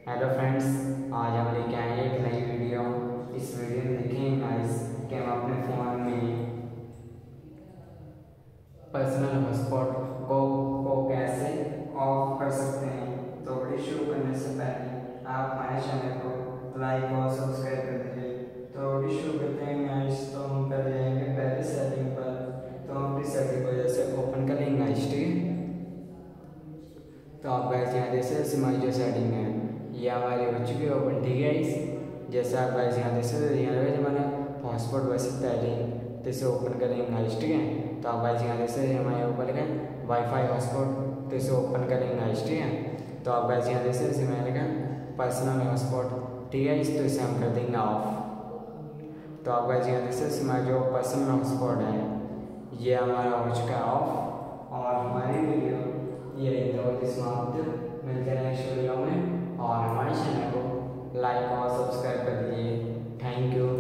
Hello friends, आज हम लेके आए हैं एक नई वीडियो। इस वीडियो में देखेंगे गाइस कि हम अपने फ़ोन में पर्सनल हॉटस्पॉट को कैसे ऑफ कर सकते हैं। तो वीडियो शुरू करने से पहले आप हमारे चैनल को लाइक और सब्सक्राइब कर दीजिए। तो वीडियो शुरू करते हैं गाइस। तो हम पहले जाएंगे पहले सेटिंग पर। तो हम अपनी सेटिंग को जैसे ओपन कर लेंगे गाइस, ठीक है। तो आप गाइस यहाँ जैसे हमारी जो सेटिंग है ये हमारी हो चुकी है ओपन, ठीक है गाइस। जैसे आप गाइस यहाँ जैसे यहाँ पे हमारा हॉटस्पॉट वैसे पहले जैसे ओपन करेंगे गाइस, ठीक है। तो आप गाइस यहाँ जैसे हमारे ऊपर लिखा है वाईफाई हॉटस्पॉट, तो इसे ओपन करेंगे गाइस, ठीक है। तो आप गाइस यहाँ जैसे मैंने लिखा पर्सनल हॉटस्पॉट, ठीक है। इस तो इसे हम कर देंगे ऑफ। तो आप गाइस यहाँ जैसे हमारा जो पर्सनल हॉटस्पॉट है ये हमारा हो चुका है ऑफ। और हमारी वीडियो ये समाप्त। मिलते हैं नेक्स्ट वीडियो में और हमारे चैनल को लाइक और सब्सक्राइब कर दीजिए। Thank you.